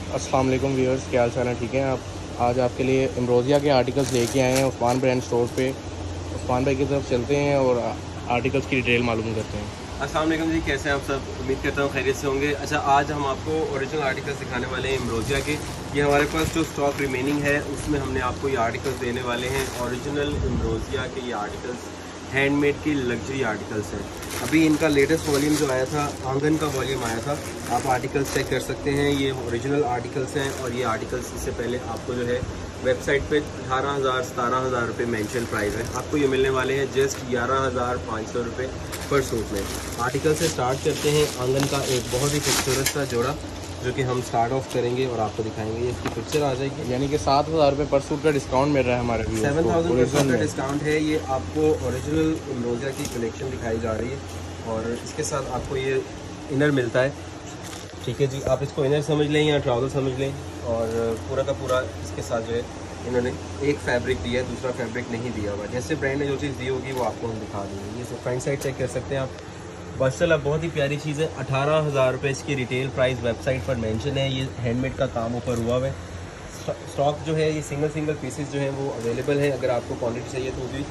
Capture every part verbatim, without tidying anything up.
अस्सलाम वालेकुम व्यूअर्स, क्या हाल चाल है? ठीक है आप? आज आपके लिए एम्ब्रोसिया के आर्टिकल्स लेके आए हैं उस्मान ब्रांड स्टोर पे। उस्मान भाई की तरफ चलते हैं और आर्टिकल्स की डिटेल मालूम करते हैं। अस्सलाम वालेकुम जी, कैसे हैं आप सब? उम्मीद करता हूँ खैरियत से होंगे। अच्छा, आज हम आपको ओरिजिनल आर्टिकल्स दिखाने वाले हैं एम्ब्रोसिया के। ये हमारे पास जो स्टॉक रिमेनिंग है उसमें हमने आपको ये आर्टिकल्स देने वाले हैं। ओरिजिनल एम्ब्रोसिया के ये आर्टिकल्स हैंडमेड की लग्जरी आर्टिकल्स हैं। अभी इनका लेटेस्ट वॉल्यूम जो आया था, आंगन का वॉल्यूम आया था, आप आर्टिकल्स चेक कर सकते हैं। ये ओरिजिनल आर्टिकल्स हैं और ये आर्टिकल्स इससे पहले आपको जो है वेबसाइट पे अठारह हज़ार सतारह हज़ार रुपये मेंशन प्राइस है, आपको ये मिलने वाले हैं जस्ट ग्यारह हज़ार पाँच सौ रुपये पर सूट में। आर्टिकल से स्टार्ट करते हैं। आंगन का एक बहुत ही खूबसूरत सा जोड़ा जो कि हम स्टार्ट ऑफ करेंगे और आपको दिखाएंगे। ये इसकी पिक्चर आ जाएगी। यानी कि सात हज़ार रुपये पर सूट का डिस्काउंट मिल रहा है हमारे व्यूअर्स सेवन को। थाउजेंड पर सूट का डिस्काउंट है। ये आपको ओरिजिनल एम्ब्रोसिया की कलेक्शन दिखाई जा रही है और इसके साथ आपको ये इनर मिलता है। ठीक है जी, आप इसको इनर समझ लें या ट्राउज़र समझ लें। और पूरा का पूरा इसके साथ जो है इन्होंने एक फैब्रिक दिया है, दूसरा फैब्रिक नहीं दिया हुआ। जैसे ब्रांड ने जो चीज़ दी होगी वो आपको हम दिखा देंगे। ये फ्रंट साइड चेक कर सकते हैं आप। माशाल्लाह बहुत ही प्यारी चीज़ है। अठारह हज़ार रुपये इसकी रिटेल प्राइस वेबसाइट पर मेंशन है। ये हैंडमेड का काम ऊपर हुआ है। स्टॉक जो है ये सिंगल सिंगल पीसेस जो हैं वो अवेलेबल है। अगर आपको क्वांटिटी चाहिए तो भी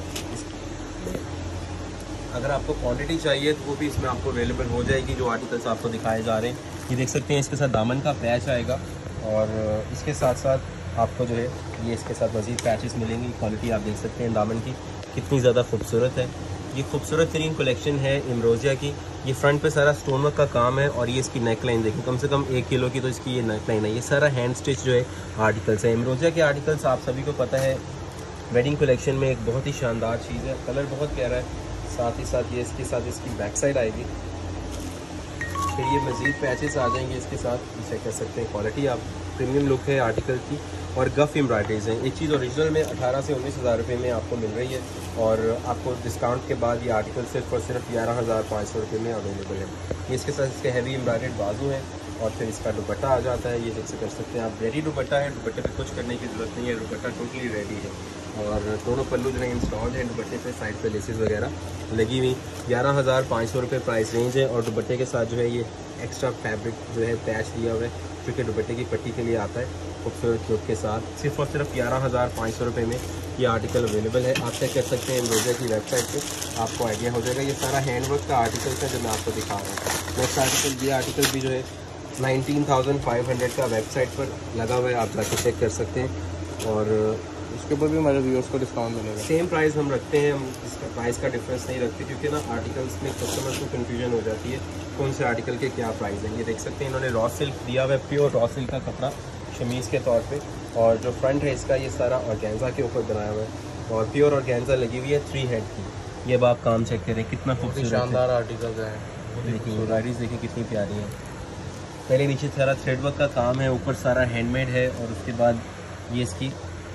अगर आपको क्वांटिटी चाहिए तो वो भी इसमें आपको अवेलेबल हो जाएगी। जो आर्टिकल्स आपको दिखाए जा रहे हैं ये देख सकते हैं। इसके साथ दामन का पैच आएगा और इसके साथ साथ आपको जो है ये इसके साथ मज़ीद पैचेस मिलेंगी। क्वालिटी आप देख सकते हैं दामन की कितनी ज़्यादा खूबसूरत है। ये खूबसूरत तरीन कलेक्शन है एम्ब्रोसिया की। ये फ्रंट पे सारा स्टोन वर्क का काम है और ये इसकी नेक लाइन देखें, कम से कम एक किलो की तो इसकी ये नेक लाइन है। ये सारा हैंड स्टिच जो है आर्टिकल्स है। एम्ब्रोसिया के आर्टिकल्स आप सभी को पता है वेडिंग कलेक्शन में एक बहुत ही शानदार चीज़ है। कलर बहुत प्यारा है। साथ ही साथ ये इसके साथ इसकी बैक साइड आएगी, फिर ये मज़ीद पैचेस आ जाएंगे इसके साथ। इसे कह सकते हैं क्वालिटी आप प्रीमियम लुक है आर्टिकल की। और गफ एम्ब्रॉयडरीज हैं। एक चीज़ ओरिजिनल में अठारह से उन्नीस हज़ार रुपये में आपको मिल रही है और आपको डिस्काउंट के बाद ये आर्टिकल सिर्फ और सिर्फ ग्यारह हज़ार पाँच सौ रुपये में अवेलेबल है। ये इसके साथ इसके हैवी एम्ब्रॉयडर्ड बाजू हैं और फिर इसका दुपट्टा आ जाता है। ये जैसे कर सकते हैं आप, रेडी दुपट्टा है। दुपट्टे पे कुछ करने की ज़रूरत नहीं है, दुपट्टा टोटली रेडी है। और दोनों पल्लू जो है इंस्टॉल्ड है। दुपट्टे पे साइड पे लेसेस वगैरह लगी हुई। ग्यारह हज़ार पाँच सौ रुपये प्राइस रेंज है और दुपट्टे के साथ जो है ये एक्स्ट्रा फैब्रिक जो है पैच दिया हुआ है जो कि दुपट्टे की पट्टी के लिए आता है खूबसूरत लुक के साथ। सिर्फ और सिर्फ ग्यारह हज़ार पाँच सौ रुपये में ये आर्टिकल अवेलेबल है। आप चेक कर सकते हैं एम्ब्रोसिया की वेबसाइट पे, आपको आइडिया हो जाएगा। ये सारा हैंडवर्क का आर्टिकल है जो मैं आपको दिखा रहा हूँ। नेक्स्ट आर्टिकल, ये आर्टिकल भी जो है नाइनटीन थाउजेंड फाइव हंड्रेड का वेबसाइट पर लगा हुआ है, आप जाके चेक कर सकते हैं। और इसके ऊपर भी हमारे व्यूअर्स को डिस्काउंट मिलेगा। सेम प्राइस हम रखते हैं, हम इसका प्राइस का डिफरेंस नहीं रखते क्योंकि ना आर्टिकल्स में कस्टमर्स को कन्फ्यूजन हो जाती है कौन से आर्टिकल के क्या प्राइस हैं। ये देख सकते हैं इन्होंने रॉ सिल्क दिया हुआ है, प्योर रॉ सिल्क का कपड़ा शमीज़ के तौर पे। और जो फ्रंट है इसका ये सारा ऑर्गेन्जा के ऊपर बनाया हुआ है और प्योर ऑर्गेन्जा लगी हुई है थ्री हेड की। ये अब आप काम चेक करें कितना खूबसूरत शानदार आर्टिकल है। देखिए एम्ब्रॉयडरीज देखिए कितनी प्यारी है। पहले नीचे सारा थ्रेड वर्क का काम है, ऊपर सारा हैंडमेड है और उसके बाद ये इसकी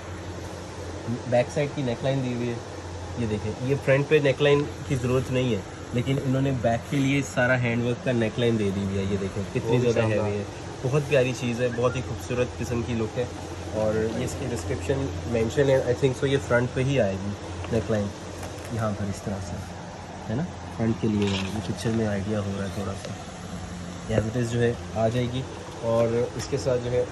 बैक साइड की नेकलाइन दी हुई है। ये देखें, ये फ्रंट पे नेकलाइन की ज़रूरत नहीं है लेकिन इन्होंने बैक के लिए सारा हैंडवर्क का नेकलाइन दे दी हुई है। ये देखें कितनी ज़्यादा हैवी है, बहुत प्यारी चीज़ है, बहुत ही खूबसूरत किस्म की लुक है। और ये इसकी डिस्क्रिप्शन मेंशन है, आई थिंक सो ये फ्रंट पे ही आएगी नेकलाइन यहाँ पर इस तरह से, है ना, फ्रंट के लिए। ये पिक्चर में आइडिया हो रहा है थोड़ा सा। एडवर्टाइज जो है आ जाएगी और इसके साथ जो है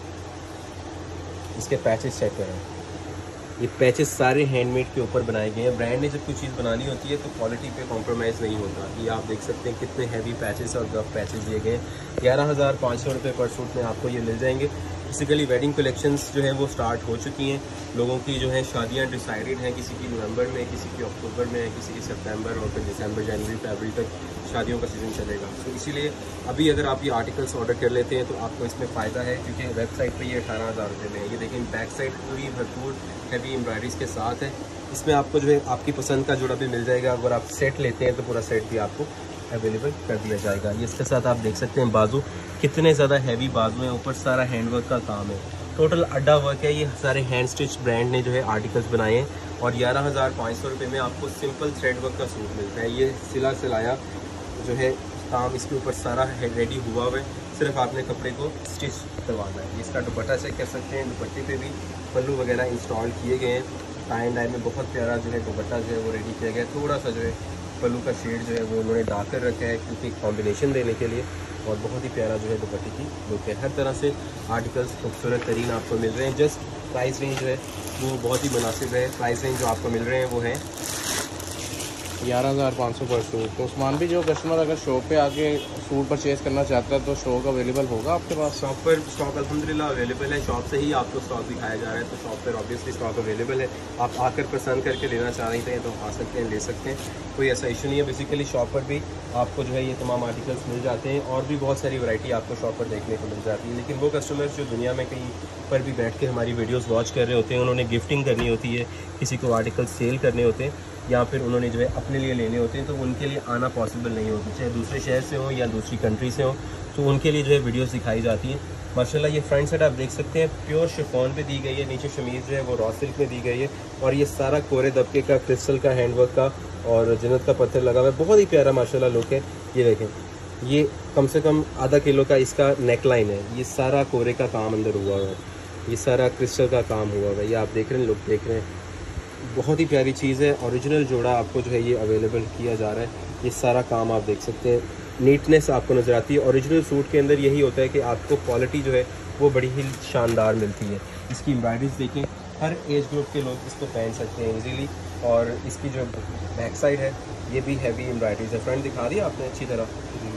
इसके पैचेस चेक करें। ये पैचेस सारे हैंडमेड के ऊपर बनाए गए हैं। ब्रांड ने जब कोई चीज़ बनानी होती है तो क्वालिटी पे कॉम्प्रोमाइज़ नहीं होता। ये आप देख सकते हैं कितने हैवी पैचेस और गफ पैचेस दिए गए हैं। ग्यारह हज़ार पाँच सौ रुपये पर सूट में आपको ये मिल जाएंगे। बेसिकली वेडिंग कलेक्शंस जो है वो स्टार्ट हो चुकी हैं। लोगों की जो है शादियां डिसाइडेड हैं, किसी की नवंबर में, किसी की अक्टूबर में, किसी की सितंबर और फिर दिसंबर, जनवरी, फरवरी तक शादियों का सीज़न चलेगा। तो इसीलिए अभी अगर आप ये आर्टिकल्स ऑर्डर कर लेते हैं तो आपको इसमें फ़ायदा है क्योंकि वेबसाइट पर ये अठारह हज़ार रुपये में है। ये देखें बैक साइड पूरी भरपूर हैवी एम्ब्रॉयडरीज के साथ है। इसमें आपको जो है आपकी पसंद का जोड़ा भी मिल जाएगा। अगर आप सेट लेते हैं तो पूरा सेट भी आपको अवेलेबल कर दिया जाएगा। ये इसके साथ आप देख सकते हैं बाजू कितने ज़्यादा हैवी बाजू हैं, ऊपर सारा हैंडवर्क का काम है, टोटल अड्डा वर्क है। ये सारे हैंड स्टिच ब्रांड ने जो है आर्टिकल्स बनाए हैं और ग्यारह हज़ार पाँच सौ रुपये में आपको सिंपल थ्रेड वर्क का सूट मिलता है। ये सिला सिलाया जो है काम इसके ऊपर सारा रेडी हुआ हुआ है, सिर्फ आपने कपड़े को स्टिच करवाना है। इसका दुपट्टा चेक कर सकते हैं, दुपट्टे पे भी पल्लू वगैरह इंस्टॉल किए गए हैं। टाई एंड डाई में बहुत प्यारा जो है दुपट्टा जो है वो रेडी किया गया है। थोड़ा सा जो है पल्लू का शेड जो है वो उन्होंने डार्क कर रखा है क्योंकि कॉम्बिनेशन देने के लिए। और बहुत ही प्यारा जो है दुपट्टे की लुक है। हर तरह से आर्टिकल्स खूबसूरत तरीन आपको मिल रहे हैं। जस्ट प्राइस रेंज जो है वो बहुत ही मुनासिब है। प्राइस रेंज जो आपको मिल रहे हैं वो है ग्यारह हज़ार पाँच सौ पर सूट। तो उस्मान भी जो कस्टमर अगर शॉप पे आके सूट परचेज़ करना चाहता है तो स्टॉक अवेलेबल होगा आपके पास? शॉप पर स्टॉक अल्हम्दुलिल्लाह अवेलेबल है। शॉप से ही आपको स्टॉक दिखाया जा रहा है, तो शॉप पर ऑब्वियसली स्टॉक अवेलेबल है। आप आकर पसंद करके लेना चाह रहे हैं तो आ सकते हैं, ले सकते हैं, कोई ऐसा इशू नहीं है। बेसिकली शॉप पर भी आपको जो है ये तमाम आर्टिकल्स मिल जाते हैं और भी बहुत सारी वैरायटी आपको शॉप पर देखने को मिल जाती है। लेकिन वो कस्टमर्स जो दुनिया में कहीं पर भी बैठ के हमारी वीडियोस वॉच कर रहे होते हैं, उन्होंने गिफ्टिंग करनी होती है, किसी को आर्टिकल्स सेल करने होते हैं या फिर उन्होंने जो है अपने लिए लेने होते हैं, तो उनके लिए आना पॉसिबल नहीं होता, चाहे दूसरे शहर से हो या दूसरी कंट्री से हो, तो उनके लिए जो है वीडियोस दिखाई जाती हैं। माशाल्लाह ये फ्रंट साइड आप देख सकते हैं प्योर शिफॉन पे दी गई है, नीचे शमीज़ जो है वो रॉ सिल्क में दी गई है और ये सारा कोरे दबके का क्रिस्टल का हैंडवर्क का और जन्नत का पत्थर लगा हुआ है। बहुत ही प्यारा माशाल्लाह लुक है। ये देखें, ये कम से कम आधा किलो का इसका नेक लाइन है। ये सारा कोरे का काम अंदर हुआ हुआ है, ये सारा क्रिस्टल का काम हुआ हुआ है। ये आप देख रहे हैं, लुक देख रहे हैं, बहुत ही प्यारी चीज़ है। ओरिजिनल जोड़ा आपको जो है ये अवेलेबल किया जा रहा है। ये सारा काम आप देख सकते हैं, नीटनेस आपको नज़र आती है। ओरिजिनल सूट के अंदर यही होता है कि आपको क्वालिटी जो है वो बड़ी ही शानदार मिलती है। इसकी एम्ब्रॉयडरीज देखें, हर एज ग्रुप के लोग इसको पहन सकते हैं इजीली। और इसकी जो बैक साइड है ये भी हैवी एम्ब्रॉयडरीज है। फ्रंट दिखा दिया आपने अच्छी तरह,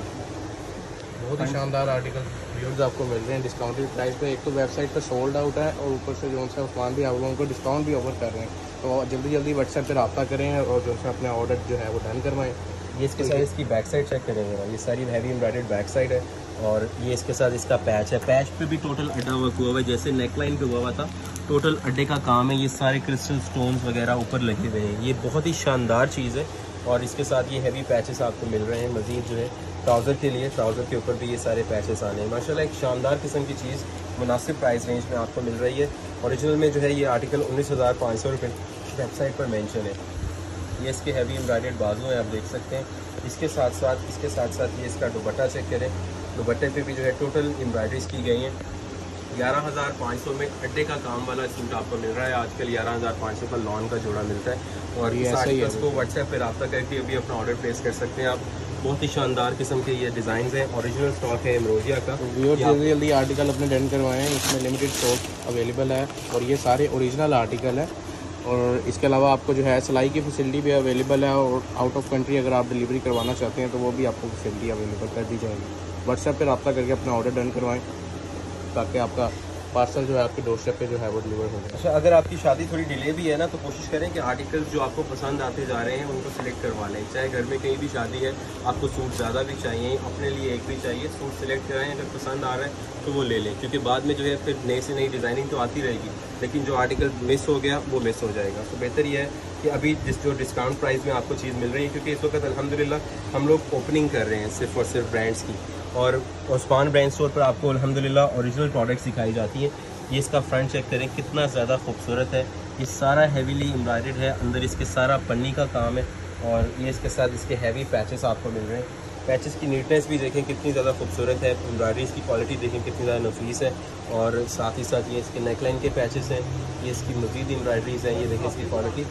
बहुत ही शानदार आर्टिकल व्यूज़ आपको मिल रहे हैं डिस्काउंटेड प्राइस पे। एक तो वेबसाइट पर सोल्ड आउट है और ऊपर से जो है उस्मान भी आप लोगों को डिस्काउंट भी ऑफर कर रहे हैं, तो जल्दी जल्दी व्हाट्सएप पर रब्ता करें और जो है अपना ऑर्डर जो है वो डन करवाएं। ये इसके साथ इसकी बैक साइड चेक करेंगे ना, ये सारी हैवी एम्ब्रॉयडर्ड बैक साइड है और ये इसके साथ इसका पैच है। पैच पे भी टोटल अड्डा वर्क हुआ हुआ है, जैसे नेक लाइन पे हुआ हुआ था, टोटल अड्डे का काम है। ये सारे क्रिस्टल स्टोन्स वगैरह ऊपर लगे हुए हैं, ये बहुत ही शानदार चीज़ है। और इसके साथ ये हैवी पैचेस आपको मिल रहे हैं। मज़ीद जो है ट्राउज़र के लिए, ट्राउज़र के ऊपर भी ये सारे पैचेस आने हैं। माशाल्लाह एक शानदार किस्म की चीज़ मुनासिब प्राइस रेंज में आपको मिल रही है। ओरिजिनल में जो है ये आर्टिकल उन्नीस हज़ार पाँच सौ रुपये वेबसाइट पर मेंशन है। ये इसके हैवी एम्ब्रॉयडर्ड बाजू हैं, आप देख सकते हैं। इसके साथ साथ इसके साथ साथ ये इसका दुपट्टा चेक करें, दुपट्टे पे भी जो है टोटल एम्ब्रॉयडरीज की गई हैं। ग्यारह हज़ार पाँच सौ में अड्डे का काम वाला सूट आपको मिल रहा है। आजकल ग्यारह हज़ार पाँच सौ का लॉन का जोड़ा मिलता है और इस आर्टिकल्स को व्हाट्सएप पे रब्ता करके अभी अपना ऑर्डर प्लेस कर सकते हैं आप। बहुत ही शानदार किस्म के ये डिज़ाइन हैं, ओरिजिनल स्टॉक है एम्ब्रोजिया का। जल्दी जल्दी आर्टिकल अपने डन करवाएं, इसमें लिमिटेड स्टॉक अवेलेबल है और ये सारे ओरिजिनल आर्टिकल हैं। और इसके अलावा आपको जो है सिलाई की फैसिलिटी भी अवेलेबल है और आउट ऑफ कंट्री अगर आप डिलीवरी करवाना चाहते हैं तो वो भी आपको फैसिलिटी अवेलेबल कर दी जाएगी। व्हाट्सएप पर रब्ता करके अपना ऑर्डर डन करवाएं ताकि आपका पार्सल जो है आपके डोरस्टेप पे जो है वो डिलीवर हो जाए। अच्छा, अगर आपकी शादी थोड़ी डिले भी है ना, तो कोशिश करें कि आर्टिकल्स जो आपको पसंद आते जा रहे हैं उनको सिलेक्ट करवा लें। चाहे घर में कहीं भी शादी है, आपको सूट ज़्यादा भी चाहिए, अपने लिए एक भी चाहिए, सूट सिलेक्ट कराएं। अगर पसंद आ रहा है तो वो ले लें, क्योंकि बाद में जो है फिर नई से नई डिज़ाइनिंग तो आती रहेगी, लेकिन जो आर्टिकल मिस हो गया वो मिस हो जाएगा। तो बेहतर ये है कि अभी जिस जो डिस्काउंट प्राइस में आपको चीज़ मिल रही है, क्योंकि इस वक्त अल्हम्दुलिल्लाह हम लोग ओपनिंग कर रहे हैं सिर्फ और सिर्फ ब्रांड्स की, और उस्मान ब्रांड स्टोर पर आपको अल्हम्दुलिल्लाह ओरिजिनल प्रोडक्ट्स दिखाई जाती हैं। ये इसका फ्रंट चेक करें, कितना ज़्यादा खूबसूरत है। ये सारा हैवीली एम्ब्रॉयडर्ड है, अंदर इसके सारा पन्नी का काम है और ये इसके साथ इसके हैवी पैचेस आपको मिल रहे हैं। पैचेस की नीटनेस भी देखें कितनी ज़्यादा खूबसूरत है, एम्ब्रॉयडरीज की क्वालिटी देखें कितनी ज़्यादा नफीस है। और साथ ही साथ ये इसके नेकलाइन के पैचेस हैं, ये इसकी मज़ीद एम्ब्रॉयडरीज हैं। ये देखें इसकी क्वालिटी,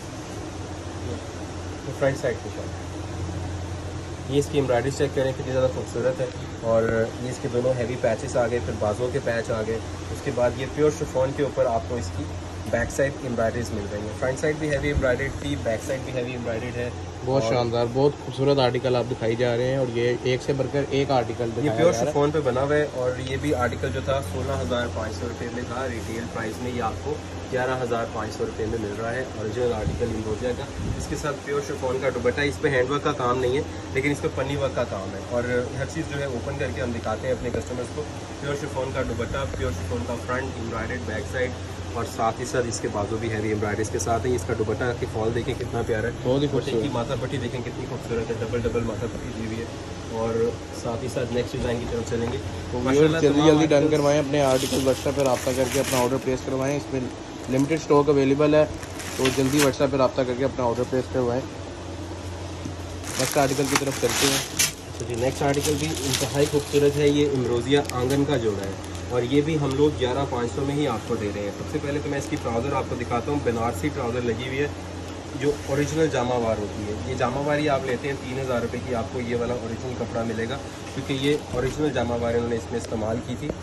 तो फ्रंट साइड के साथ ये इसकी एम्ब्रॉयडरी चेक करें कितनी ज़्यादा खूबसूरत है। और ये इसके दोनों हैवी पैचेस आ गए, फिर बाजुओं के पैच आ गए। उसके बाद ये प्योर शिफॉन के ऊपर आपको इसकी बैक साइड एम्ब्रॉयडरीज मिल रही है। फ्रंट साइड भी हैवी एम्ब्रॉयडर्ड थी, बैक साइड भी हैवी एम्ब्रॉयडर्ड है। बहुत शानदार, बहुत खूबसूरत आर्टिकल आप दिखाई जा रहे हैं और ये एक से बढ़कर एक आर्टिकल ये प्योर शिफॉन पे बना हुआ है। और ये भी आर्टिकल जो था सोलह हज़ार पाँच सौ रुपये में था रिटेल प्राइस में, ये आपको ग्यारह हज़ार पाँच सौ रुपये में मिल रहा है ओरिजिनल आर्टिकल एम्ब्रोजिया का। इसके साथ प्योर शिफॉन का दुपट्टा, इस पर हैंडवर्क का काम नहीं है लेकिन इस पर पन्नी वर्क का काम है। और हर चीज़ जो है ओपन करके हम दिखाते हैं अपने कस्टमर्स को। प्योर शिफॉन का दुपट्टा, प्योर शिफॉन का फ्रंट, एम्ब्रॉयडर्ड बैक साइड और साथ ही साथ इसके बाजू भी हैवी एम्ब्रॉयडरीज के साथ है। इसका दुपट्टा की फॉल देखें कितना प्यारा है, बहुत ही खूबसूरत। की माथा पट्टी देखें कितनी खूबसूरत है, डबल डबल माथा पट्टी दी हुई है। और साथ ही साथ नेक्स्ट डिज़ाइन की तरफ चलेंगे। तो जल्दी जल्दी डन करवाएं, अपने आर्टिकल व्हाट्सएप पर रब्ता करके अपना ऑर्डर प्लेस करवाएं। इसमें लिमिटेड स्टॉक अवेलेबल है, तो जल्दी व्हाट्सएप पर रब्ता करके अपना ऑर्डर प्लेस करवाएं। नेक्स्ट आर्टिकल की तरफ चलते हैं। तो जी नेक्स्ट आर्टिकल भी इंतहाई खूबसूरत है। ये एम्ब्रोजिया आंगन का जोड़ा है और ये भी हम लोग ग्यारह पाँच सौ में ही आपको दे रहे हैं। सबसे पहले तो मैं इसकी ट्राउज़र आपको दिखाता हूँ। बनारसी ट्राउज़र लगी हुई है, जो ओरिजिनल जामावार होती है, ये जामावारी आप लेते हैं तीन हज़ार रुपये की, आपको ये वाला ओरिजिनल कपड़ा मिलेगा, क्योंकि ये ओरिजिनल जामावार इन्होंने इसमें इस्तेमाल की थी।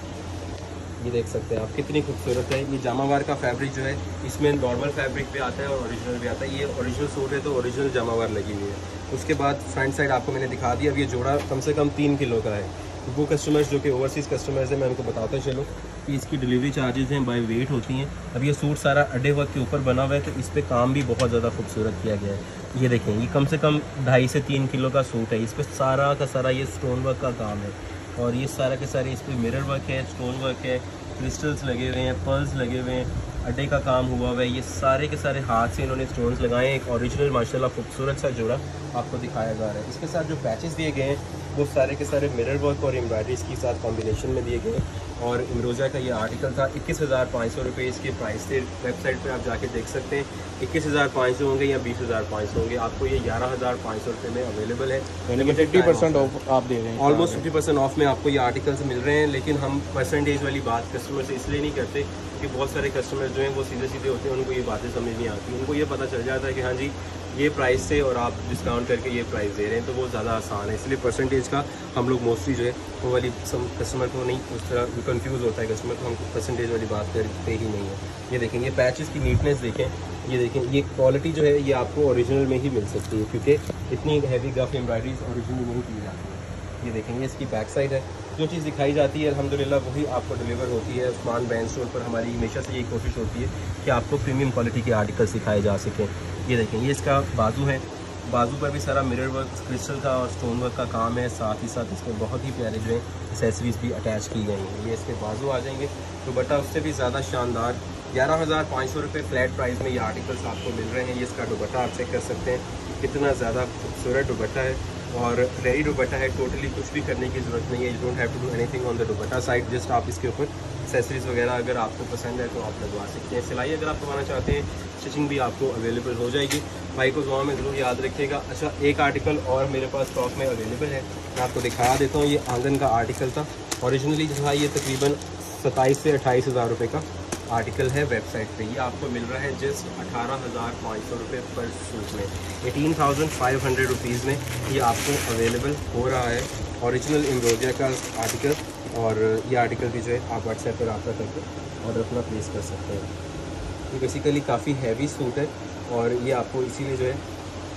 ये देख सकते हैं आप कितनी खूबसूरत है। ये जामावार का फैब्रिक जो है इसमें नॉर्मल फैब्रिक भी आता है और ओरिजिनल भी आता है। ये ओरिजिनल सूट है तो ओरिजिनल जामावार लगी हुई है। उसके बाद फ्रंट साइड आपको मैंने दिखा दिया। अब ये जोड़ा कम से कम तीन किलो का है। वो कस्टमर्स जो कि ओवरसीज़ कस्टमर्स हैं, मैं उनको बताता चलूँ कि इसकी डिलीवरी चार्जेस हैं बाय वेट होती हैं। अब ये सूट सारा अड्डे वर्क के ऊपर बना हुआ है, तो इस पर काम भी बहुत ज़्यादा खूबसूरत किया गया है। ये देखें, ये कम से कम ढाई से तीन किलो का सूट है। इस पर सारा का सारा ये स्टोन वर्क का काम है, और ये सारा के सारे इस पर मिरर वर्क है, स्टोन वर्क है, क्रिस्टल्स लगे हुए हैं, पर्ल्स लगे हुए हैं, अड्डे का काम हुआ हुआ है। ये सारे के सारे हाथ से इन्होंने स्टोन्स लगाए हैं। एक ओरिजिनल माशाल्लाह खूबसूरत सा जोड़ा आपको दिखाया जा रहा है। इसके साथ जो पैचेस दिए गए हैं वो सारे के सारे मिरर वर्क और एम्ब्रॉयडरीज के साथ कॉम्बिनेशन में दिए गए हैं। और इमरोजा का ये आर्टिकल था, इक्कीस हज़ार पाँच सौ रुपये इसके प्राइस थे। वेबसाइट पे आप जाके देख सकते हैं, इक्कीस हज़ार पाँच सौ होंगे या बीस हज़ार पाँच सौ होंगे। आपको ये ग्यारह हज़ार पाँच सौ रुपये में अवेलेबल है। फिफ्टी परसेंट ऑफ आप दे रहे हैं, ऑलमोस्ट फिफ्टी परसेंट ऑफ में आपको ये आर्टिकल्स मिल रहे हैं। लेकिन हम परसेंटेज वाली बात कस्टमर से इसलिए नहीं करते कि बहुत सारे कस्टमर जो हैं वो सीधे सीधे होते हैं, उनको ये बातें समझ नहीं आती। उनको ये पता चल जाता है कि हाँ जी ये प्राइस से और आप डिस्काउंट करके ये प्राइस दे रहे हैं, तो वो ज़्यादा आसान है। इसलिए परसेंटेज का हम लोग मोस्टली जो है वो वाली सम कस्टमर को नहीं, उस तरह कंफ्यूज होता है कस्टमर, तो हम परसेंटेज वाली बात करते ही नहीं है। ये देखें, ये पैचेस की नीटनेस देखें, ये देखें, ये क्वालिटी जो है ये आपको ओरिजिनल में ही मिल सकती है, क्योंकि इतनी हैवी गफ एम्ब्रॉयडरीज ओरिजिनल नहीं की जाती है। ये देखेंगे, इसकी बैक साइड है। जो चीज़ दिखाई जाती है अल्हम्दुलिल्लाह वही आपको डिलीवर होती है। उस्मान बैंड स्टोर पर हमारी हमेशा से यही कोशिश होती है कि आपको प्रीमियम क्वालिटी के आर्टिकल्स दिखाए जा सकें। ये देखें, ये इसका बाजू है, बाजू पर भी सारा मिरर वर्क, क्रिस्टल का और स्टोन वर्क का काम है। साथ ही साथ इसमें बहुत ही प्यारे जो है एक्सेसरीज भी अटैच की गई हैं। ये इसके बाजू आ जाएंगे। दुपट्टा उससे भी ज़्यादा शानदार, ग्यारह हज़ार पाँच सौ रुपये फ्लैट प्राइस में ये आर्टिकल्स आपको मिल रहे हैं। ये इसका दुपट्टा आप चेक कर सकते हैं, कितना ज़्यादा खूबसूरत दुपट्टा है और रेडी दुपट्टा है। टोटली कुछ भी करने की ज़रूरत नहीं है। You don't have to do anything on the dupatta side. Just आप इसके ऊपर एक्सेसरीज वगैरह अगर आपको पसंद है तो आप लगवा सकते हैं। सिलाई अगर आप करवाना चाहते हैं, स्टिचिंग भी आपको अवेलेबल हो जाएगी। भाई को दुआ में ज़रूर याद रखिएगा। अच्छा, एक आर्टिकल और मेरे पास स्टॉक में अवेलेबल है, मैं आपको दिखा देता हूँ। ये आंगन का आर्टिकल था, ओरिजिनली जो था ये तकरीबन सत्ताईस से अट्ठाईस हज़ार रुपये का आर्टिकल है। वेबसाइट पे ये आपको मिल रहा है जस्ट अठारह हज़ार पाँच सौ रुपये पर सूट में, eighteen thousand five hundred rupees में ये आपको अवेलेबल हो रहा है। ओरिजिनल एम्ब्रॉयडरी का आर्टिकल, और ये आर्टिकल भी जो है आप व्हाट्सएप पर रब्ता करके ऑर्डर अपना प्लेस कर सकते हैं। ये बेसिकली काफ़ी हैवी सूट है और ये आपको इसीलिए जो है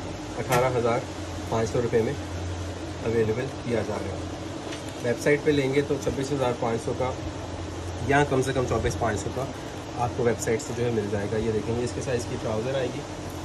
अठारह हज़ार पाँच सौ रुपये में अवेलेबल किया जा रहा है। वेबसाइट पे लेंगे तो छब्बीस हज़ार पाँच सौ का या कम से कम चौबीस पाँच सौ का आपको वेबसाइट से जो है मिल जाएगा। ये देखेंगे, इसके साइज़ की ट्राउज़र आएगी,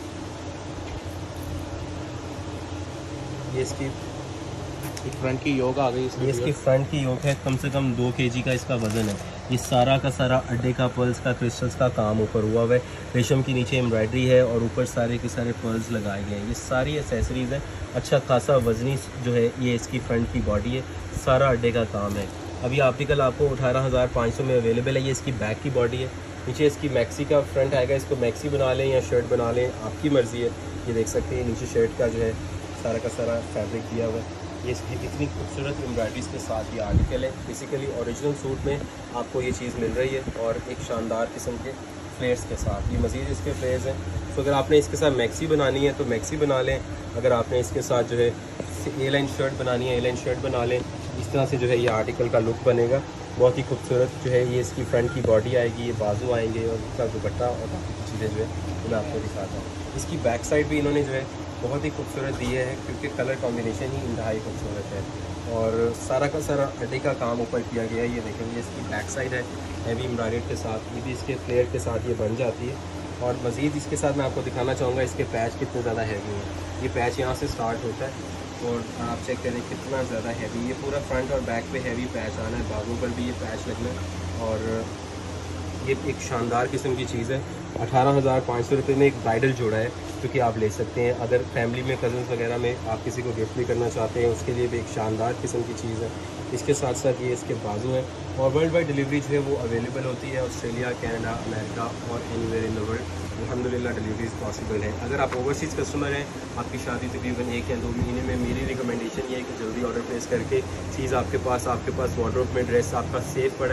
ये इसकी फ्रंट की योक आ गई। ये इसकी फ्रंट की योक है, कम से कम दो केजी का इसका वज़न है। ये सारा का सारा अड्डे का, पर्ल्स का, क्रिस्टल्स का काम ऊपर हुआ हुआ है। रेशम की नीचे एम्ब्रॉयडरी है और ऊपर सारे के सारे पर्ल्स लगाए गए हैं। ये सारी एसेसरीज़ हैं। अच्छा खासा वजनी जो है ये इसकी फ्रंट की बॉडी है, सारा अड्डे का काम है। अभी आर्टिकल आपको अठारह हज़ार पाँच सौ में अवेलेबल है। ये इसकी बैक की बॉडी है, नीचे इसकी मैक्सी का फ्रंट आएगा। इसको मैक्सी बना लें या शर्ट बना लें, आपकी मर्ज़ी है। ये देख सकते हैं, नीचे शर्ट का जो है सारा का सारा फैब्रिक दिया हुआ है। ये इसकी इतनी खूबसूरत एम्ब्रॉयडरीज़ के साथ ये आर्टिकल है। बेसिकली ओरिजिनल सूट में आपको ये चीज़ मिल रही है और एक शानदार किस्म के फ्लेयर्स के साथ। ये मज़ीद इसके फ्लेयर्स हैं, तो अगर आपने इसके साथ मैक्सी बनानी है तो मैक्सी बना लें। अगर आपने इसके साथ जो है ए लाइन शर्ट बनानी है, ए लाइन शर्ट बना लें। इस तरह से जो है ये आर्टिकल का लुक बनेगा, बहुत ही खूबसूरत जो है। ये इसकी फ्रंट की बॉडी आएगी, ये बाजू आएंगे और इसका दुपट्टा और बाकी चीज़ें जो है वो मैं आपको दिखाता हूँ। इसकी बैक साइड भी इन्होंने जो है बहुत ही खूबसूरत दिए है, क्योंकि कलर कॉम्बिनेशन ही इंतहाई खूबसूरत है और सारा का सारा अड्डे का काम ऊपर किया गया है। ये देखेंगे, इसकी बैक साइड है हैवी एम्ब्रॉयडरी के साथ, ये भी इसके फ्लेयर के साथ ये बन जाती है। और मज़ीद इसके साथ मैं आपको दिखाना चाहूँगा इसके पैच कितने ज़्यादा हैवी है। ये पैच यहाँ से स्टार्ट होता है और आप चेक करें कितना ज़्यादा हैवी। ये पूरा फ्रंट और बैक पे हैवी पैच आना है, बाजू पर भी ये पैच लगना है और ये एक शानदार किस्म की चीज़ है। अठारह हज़ार पाँच सौ रुपये में एक ब्राइडल जोड़ा है जो कि आप ले सकते हैं। अगर फैमिली में कज़न्स वगैरह में आप किसी को गिफ्ट भी करना चाहते हैं, उसके लिए भी एक शानदार किस्म की चीज़ है। इसके साथ साथ ये इसके बाजू हैं और वर्ल्ड वाइड डिलीवरी जो है वो अवेलेबल होती है। ऑस्ट्रेलिया, कनाडा, अमेरिका और एनीवेयर इन द वर्ल्ड अल्हम्दुलिल्लाह डिलीवरीज पॉसिबल है। अगर आप ओवरसीज़ कस्टमर हैं, आपकी शादी तकरीबन एक या दो महीने में, मेरी रिकमेंडेशन ये है कि जल्दी ऑर्डर प्लेस करके चीज़ आपके पास आपके पास वार्डरोब में ड्रेस आपका सेफ पड़ा है,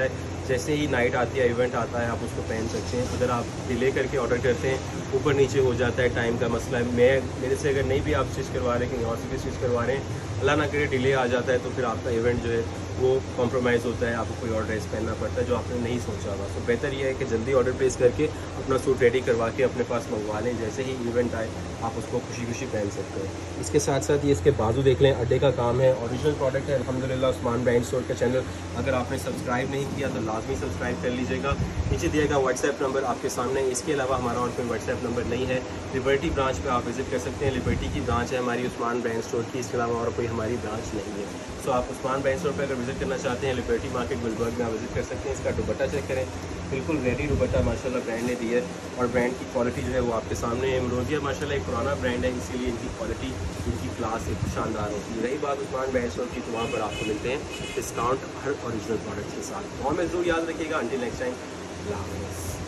जैसे ही नाइट आती है, इवेंट आता है, आप उसको पहन सकते हैं। अगर आप डिले करके ऑर्डर करते हैं, ऊपर नीचे हो जाता है, टाइम का मसला है, मैं मेरे से अगर नहीं भी आप स्टिच करवा रहे हैं, कहीं और से भी स्टिच करवा रहे हैं, अल्लाह ना करे डिले आ जाता है, तो फिर आपका इवेंट जो है वो कॉम्प्रोमाइज़ होता है, आपको कोई और ड्रेस पहनना पड़ता है जो आपने नहीं सोचा होगा। तो बेहतर यह है कि जल्दी ऑर्डर प्लेस करके अपना सूट रेडी करवा के अपने पास मंगवा लें, जैसे ही इवेंट आए आप उसको खुशी खुशी पहन सकते हैं। इसके साथ साथ ये इसके बाजू देख लें, अड्डे का काम है, ओरिजिनल प्रोडक्ट है अल्हम्दुलिल्लाह। उस्मान ब्रांड स्टोर का चैनल अगर आपने सब्सक्राइब नहीं किया तो लाजमी सब्सक्राइब कर लीजिएगा। नीचे दिया गया व्हाट्सएप नंबर आपके सामने, इसके अलावा हमारा और कोई व्हाट्सएप नंबर नहीं है। लिबर्टी ब्रांच पे आप विज़िट कर सकते हैं, लिबर्टी की ब्रांच है हमारी उस्मान ब्रांड स्टोर की, इसके अलावा और कोई हमारी ब्रांच नहीं है। सो आप उस्मान ब्रांड स्टोर पर अगर विज़िट करना चाहते हैं, लिबर्टी मार्केट गुलबर्ग में आप विज़िट कर सकते हैं। इसका दुपट्टा चेक करें, बिल्कुल रेडी दुपट्टा माशाल्लाह ब्रांड ने दी है, और ब्रांड की क्वालिटी जो है वो आपके सामने है। इमरोजिया माशाल्लाह एक पुराना ब्रांड है, इसीलिए इनकी क्वालिटी, इनकी क्लास एक शानदार होती है। रही बात उस्मान ब्रांड स्टोर की, तो वहाँ पर आपको मिलते हैं डिस्काउंट हर ओरिजिनल प्रोडक्ट के साथ। और मैं ज़रूर याद रखिएगा, अंटिल नेक्स्ट टाइम, अल्लाह हाफ़िज़।